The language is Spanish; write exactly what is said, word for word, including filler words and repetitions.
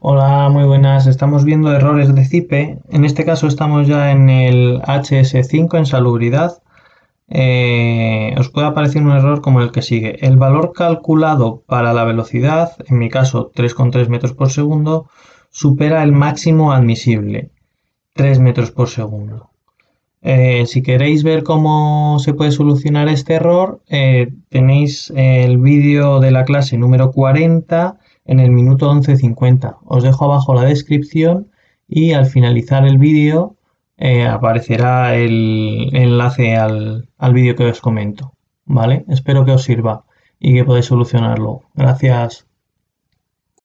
Hola, muy buenas. Estamos viendo errores de CIPE. En este caso estamos ya en el H S cinco en salubridad. Eh, os puede aparecer un error como el que sigue. El valor calculado para la velocidad, en mi caso tres coma tres metros por segundo, supera el máximo admisible, tres metros por segundo. Eh, si queréis ver cómo se puede solucionar este error, eh, tenéis el vídeo de la clase número cuarenta en el minuto once cincuenta. Os dejo abajo la descripción y al finalizar el vídeo eh, aparecerá el enlace al, al vídeo que os comento. ¿Vale? Espero que os sirva y que podáis solucionarlo. Gracias.